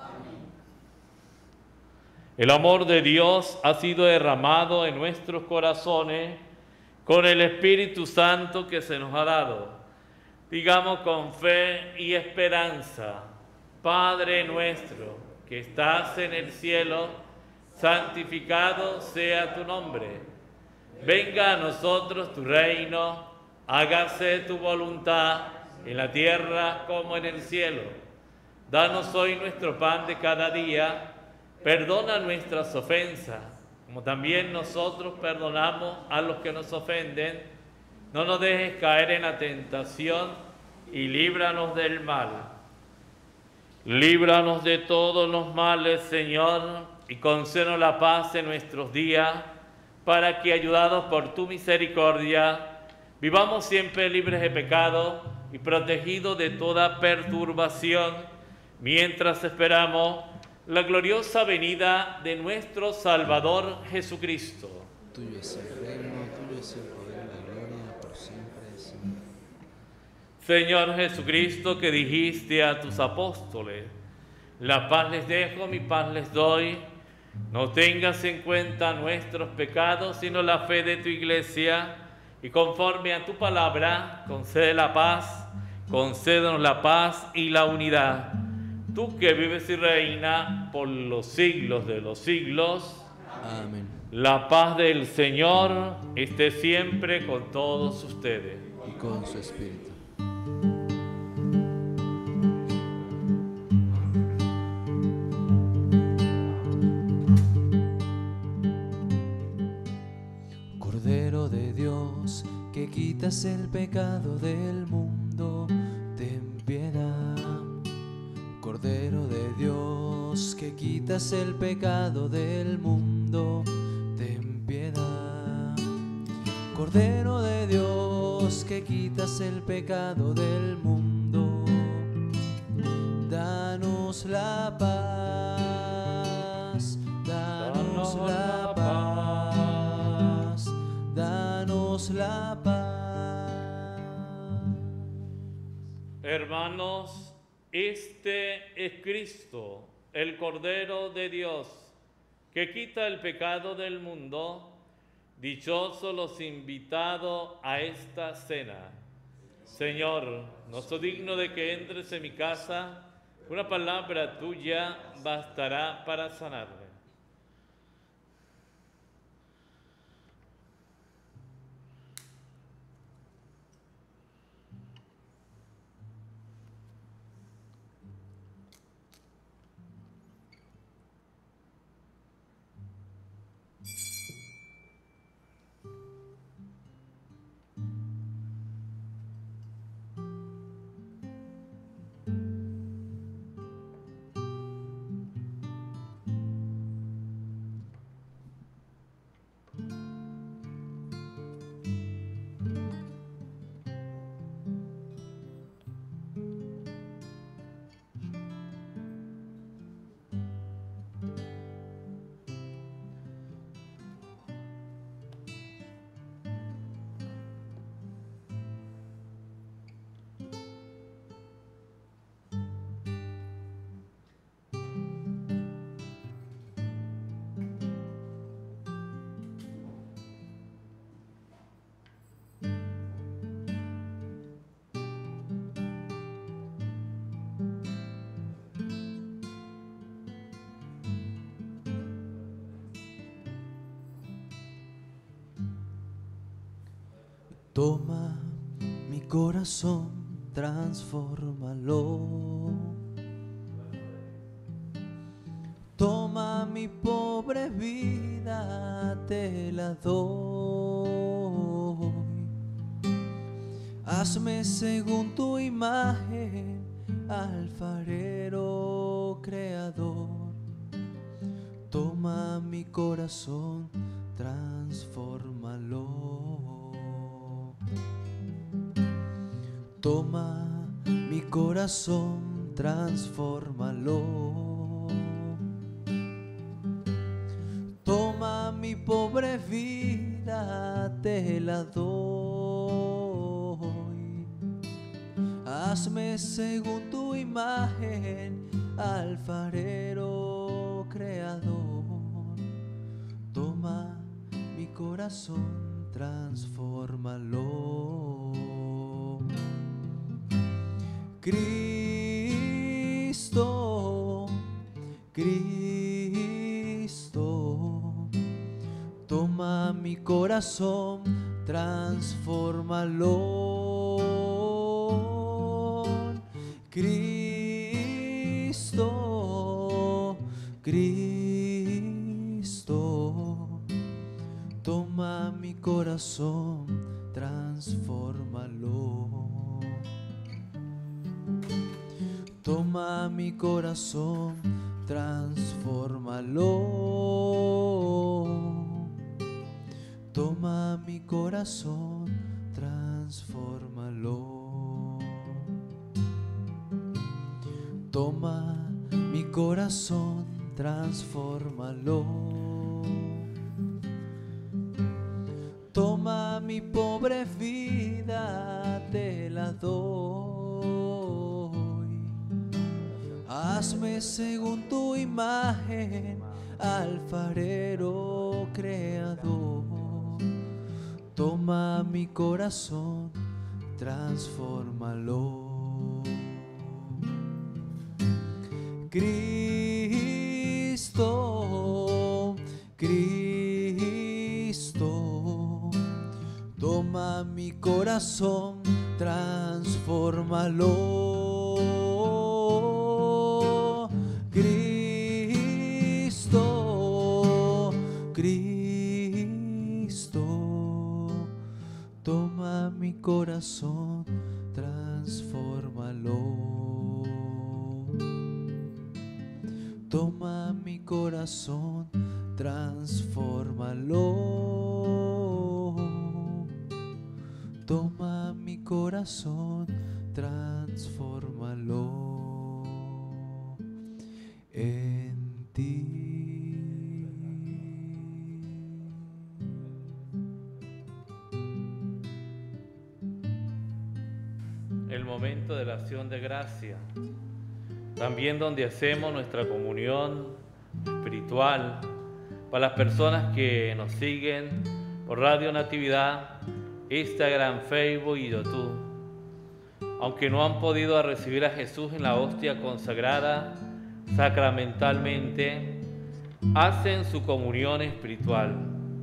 El amor de Dios ha sido derramado en nuestros corazones con el Espíritu Santo que se nos ha dado. Digamos con fe y esperanza: Padre nuestro, que estás en el cielo, santificado sea tu nombre. Venga a nosotros tu reino, hágase tu voluntad en la tierra como en el cielo. Danos hoy nuestro pan de cada día. Perdona nuestras ofensas, como también nosotros perdonamos a los que nos ofenden. No nos dejes caer en la tentación y líbranos del mal. Líbranos de todos los males, Señor, y concédenos la paz en nuestros días, para que, ayudados por tu misericordia, vivamos siempre libres de pecado y protegidos de toda perturbación, mientras esperamos la gloriosa venida de nuestro Salvador Jesucristo. Tuyo es el reino, tuyo es el poder y la gloria por siempre, Señor. Señor Jesucristo, que dijiste a tus apóstoles: la paz les dejo, mi paz les doy. No tengas en cuenta nuestros pecados, sino la fe de tu Iglesia, y conforme a tu palabra, concede la paz, concédenos la paz y la unidad. Tú que vives y reinas por los siglos de los siglos. Amén. La paz del Señor esté siempre con todos ustedes. Y con su espíritu. Cordero de Dios, que quitas el pecado del mundo, ten piedad. Cordero de Dios, que quitas el pecado del mundo, ten piedad. Cordero de Dios, que quitas el pecado del mundo, danos la paz, danos la paz, danos la paz. Hermanos, este es Cristo, el Cordero de Dios, que quita el pecado del mundo. Dichosos los invitados a esta cena. Señor, no soy digno de que entres en mi casa, una palabra tuya bastará para sanarme. Toma mi corazón, transfórmalo. Toma mi pobre vida, te la doy. Hazme según tu imagen, alfarero creador. Toma mi corazón, transfórmalo. Toma mi corazón, transfórmalo. Toma mi pobre vida, te la doy. Hazme según tu imagen, alfarero creador. Toma mi corazón, transfórmalo. Cristo, Cristo, toma mi corazón, transfórmalo. Cristo, Cristo, Toma mi corazón, transfórmalo. Toma mi corazón, transfórmalo. Toma mi corazón, transfórmalo. Toma mi corazón, transfórmalo. Toma mi pobre vida, te la doy. Hazme según tu imagen, alfarero creador. Toma mi corazón, transfórmalo. Cristo, Cristo, toma mi corazón, transfórmalo. Cristo, Cristo, toma mi corazón, transfórmalo. Toma mi corazón, transfórmalo. Toma mi corazón, transfórmalo en ti. El momento de la acción de gracia, también donde hacemos nuestra comunión espiritual para las personas que nos siguen por Radio Natividad, Instagram, Facebook y YouTube. Aunque no han podido recibir a Jesús en la hostia consagrada sacramentalmente, hacen su comunión espiritual.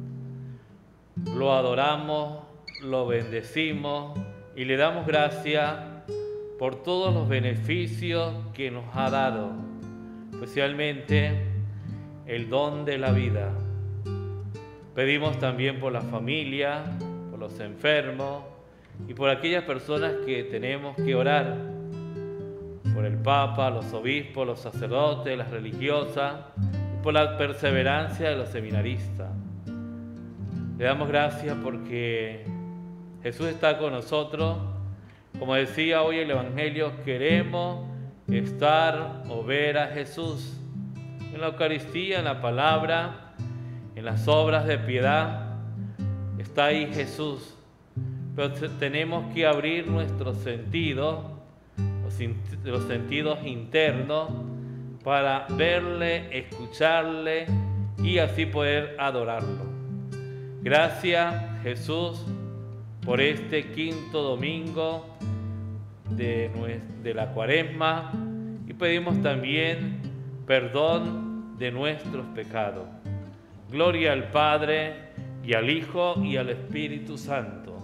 Lo adoramos, lo bendecimos y le damos gracias por todos los beneficios que nos ha dado, especialmente el don de la vida. Pedimos también por la familia, por los enfermos y por aquellas personas que tenemos que orar, por el Papa, los obispos, los sacerdotes, las religiosas, y por la perseverancia de los seminaristas. Le damos gracias porque Jesús está con nosotros. Como decía hoy el Evangelio, queremos estar o ver a Jesús en la Eucaristía, en la palabra, en las obras de piedad. Está ahí Jesús, pero tenemos que abrir nuestros sentidos, los sentidos internos, para verle, escucharle y así poder adorarlo. Gracias, Jesús, por este quinto domingo de la Cuaresma, y pedimos también perdón de nuestros pecados. Gloria al Padre, y al Hijo, y al Espíritu Santo.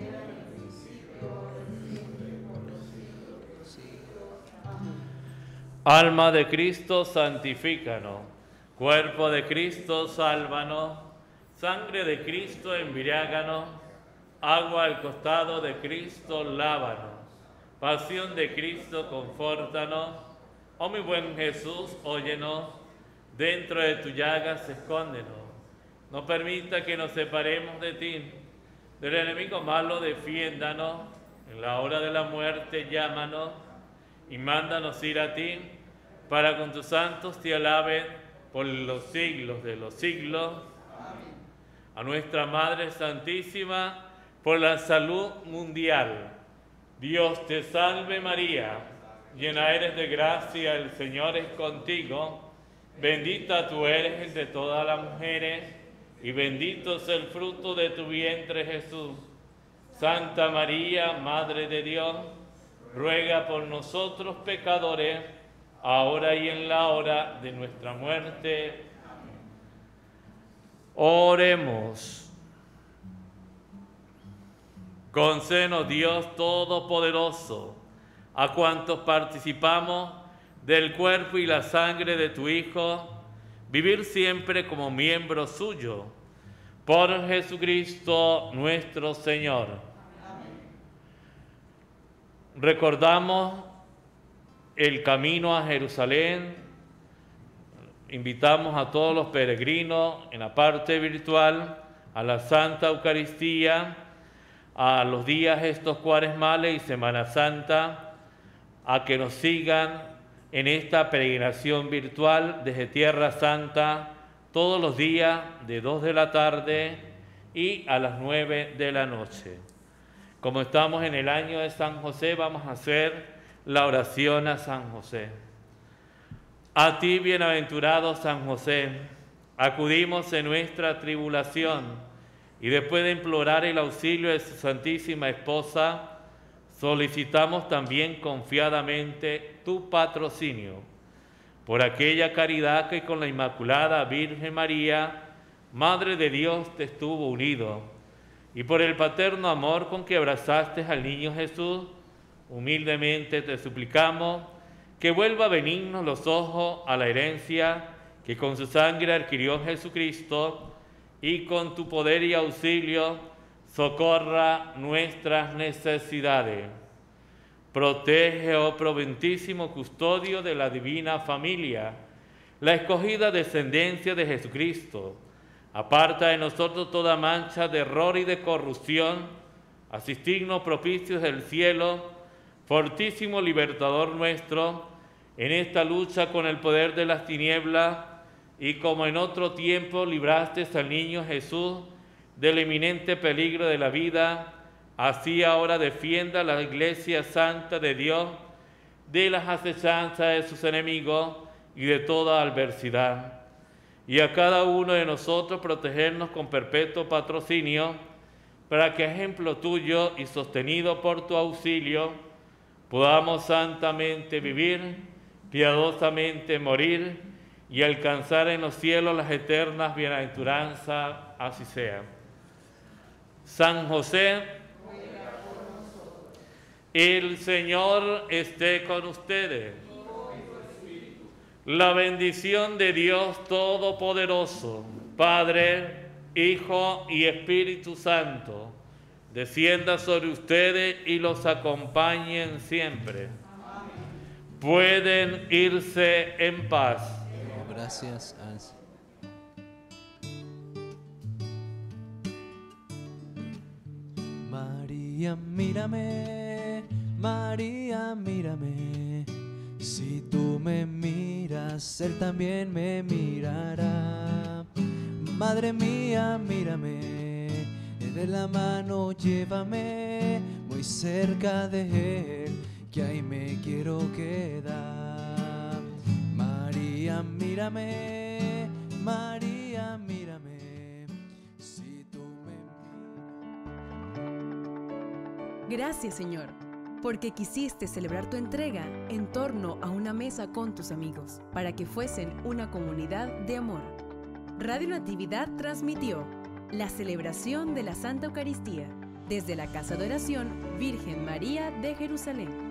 Alma de Cristo, santifícanos. Cuerpo de Cristo, sálvanos. Sangre de Cristo, embriáganos. Agua al costado de Cristo, lávanos. Pasión de Cristo, confórtanos. Oh mi buen Jesús, óyenos. Dentro de tu llagas, escóndenos. No permita que nos separemos de ti. Del enemigo malo, defiéndanos. En la hora de la muerte, llámanos. Y mándanos ir a ti, para con tus santos te alaben por los siglos de los siglos. Amén. A nuestra Madre Santísima, por la salud mundial. Dios te salve María, llena eres de gracia, el Señor es contigo. Bendita tú eres entre todas las mujeres, y bendito es el fruto de tu vientre Jesús. Santa María, Madre de Dios, ruega por nosotros pecadores, ahora y en la hora de nuestra muerte. Oremos. Concédenos Dios Todopoderoso, a cuantos participamos del cuerpo y la sangre de tu Hijo, vivir siempre como miembros suyos, Por Jesucristo nuestro Señor. Recordamos el camino a Jerusalén. Invitamos a todos los peregrinos en la parte virtual a la Santa Eucaristía, a los días estos cuaresmales y Semana Santa, a que nos sigan en esta peregrinación virtual desde Tierra Santa todos los días de 2 de la tarde y a las 9 de la noche. Como estamos en el año de San José, vamos a hacer la oración a San José. A ti, bienaventurado San José, acudimos en nuestra tribulación y después de implorar el auxilio de su Santísima Esposa, solicitamos también confiadamente tu patrocinio. Por aquella caridad que con la Inmaculada Virgen María, Madre de Dios, te estuvo unido, y por el paterno amor con que abrazaste al niño Jesús, humildemente te suplicamos que vuelva benignos los ojos a la herencia que con su sangre adquirió Jesucristo, y con tu poder y auxilio socorra nuestras necesidades. Protege, oh proventísimo custodio de la divina familia, la escogida descendencia de Jesucristo. Aparta de nosotros toda mancha de error y de corrupción, asistignos propicios del cielo, fortísimo libertador nuestro, en esta lucha con el poder de las tinieblas, y como en otro tiempo libraste al niño Jesús del eminente peligro de la vida, así ahora defienda la Iglesia Santa de Dios de las acechanzas de sus enemigos y de toda adversidad. Y a cada uno de nosotros protegernos con perpetuo patrocinio, para que, ejemplo tuyo y sostenido por tu auxilio, podamos santamente vivir, piadosamente morir y alcanzar en los cielos las eternas bienaventuranzas. Así sea. San José, el Señor esté con ustedes. La bendición de Dios Todopoderoso, Padre, Hijo y Espíritu Santo, descienda sobre ustedes y los acompañen siempre. Pueden irse en paz. Gracias al Señor. María, mírame, María, mírame. Si tú me miras, Él también me mirará. Madre mía, mírame, de la mano llévame muy cerca de Él, que ahí me quiero quedar. María, mírame, María, mírame, si tú me miras. Gracias, Señor, porque quisiste celebrar tu entrega en torno a una mesa con tus amigos, para que fuesen una comunidad de amor. Radio Natividad transmitió la celebración de la Santa Eucaristía desde la Casa de Oración Virgen María de Jerusalén.